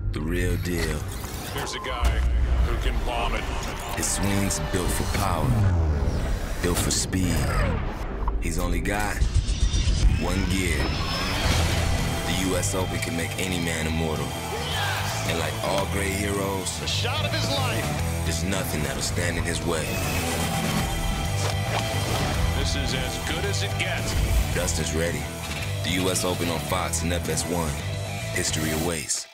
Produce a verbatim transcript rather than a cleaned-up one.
The real deal. Here's a guy who can bomb it. His swing's built for power, built for speed. He's only got one gear. The U S Open can make any man immortal. And like all great heroes, The shot of his life. there's nothing that'll stand in his way. This is as good as it gets. Dustin's ready. The U S Open on Fox and F S one. History awaits.